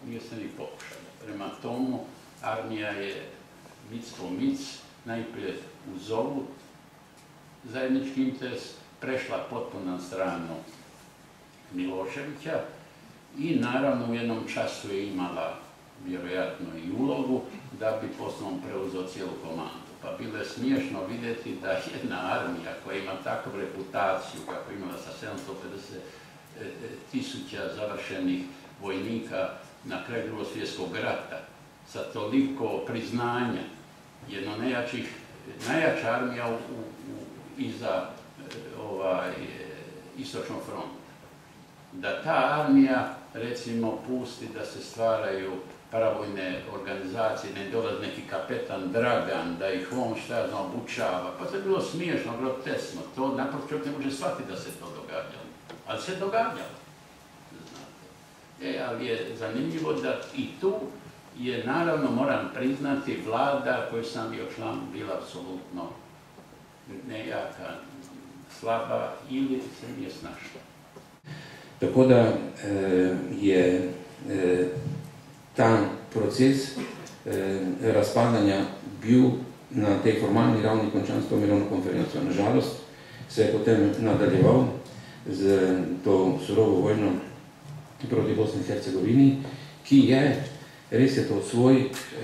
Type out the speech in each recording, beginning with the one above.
nije se ni pokušalo. Prema tomu, armija je mic po mic, najprije u zovu zajednički interes, prešla potpuno na stranu Miloševića i naravno u jednom času je imala vjerojatno i ulogu da bi poslom preuzeo cijelu komandu. Pa bilo je smiješno vidjeti da jedna armija koja ima takvu reputaciju, kako imala sa 750.000 završenih vojnika na kraju Drugog svjetskog rata, sa toliko priznanja, jedna najjača armija iza istočnog fronta. Da ta armija, recimo, pusti da se stvaraju paravojne organizacije, ne dolazi neki kapetan Dragan, da ih on obučava, pa to je bilo smiješno, groteskno, to naprosto čovjek ne može shvatiti da se to događalo, ali se događalo, znate. Ali je zanimljivo da i tu je, naravno, moram priznati, vlada koju sam bio član bila apsolutno nejaka, slaba ili se nije snašla. Tako da je ta proces razpadanja bil na tej formalni ravni končan s to mirovno konferenco. Nažalost se je potem nadaljeval z to surovo vojno proti Bosni in Hercegovini, ki je, res je to svoj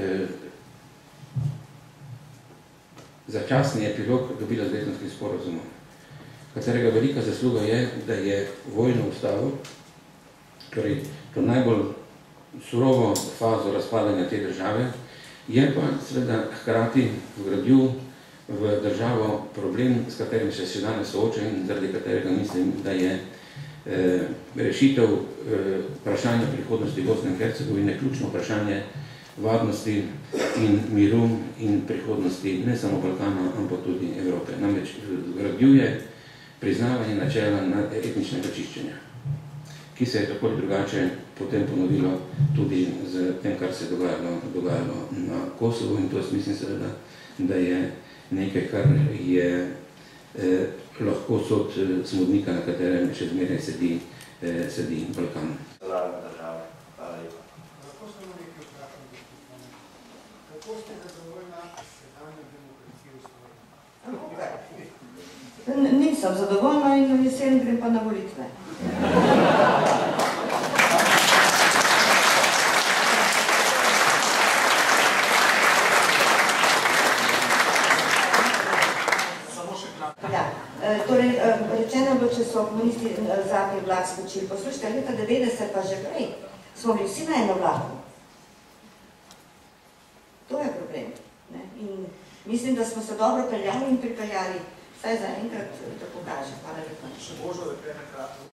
začasni epilog dobila z Daytonskim sporazumom, katerega velika zasluga je, da je vojno ustavil, torej to najbolj surovo fazo razpadanja te države, je pa seveda hkrati vgradil v državo problem, s katerim se še danes sooča in zaradi katerega mislim, da je rešitev vprašanja prihodnosti Bosne in Hercegovine ključno vprašanje varnosti in miru in prihodnosti ne samo Balkana, ampak tudi Evrope. Namreč vgradjuje priznavanje načela etničnega čiščenja, ki se je tako ali drugače potem ponovilo tudi z tem, kar se je dogajalo na Kosovu, in to mislim seveda, da je nekaj, kar je lahko sod smodnika, na katerem še zmeraj sedi Balkan. Kako ste zadovoljna sedanjo demokracijo v Sloveniji? Nisem zadovoljna in jesen grem pa na volitve. Torej, rečeno bo, če so komunisti zadnji vlak skočili. Poslušajte, leta 90 pa že prej smo bili vsi na eno vlako. To je problem. In mislim, da smo se dobro peljali in pripeljali. Vsaj za enkrat, da pokaže. Hvala lepa.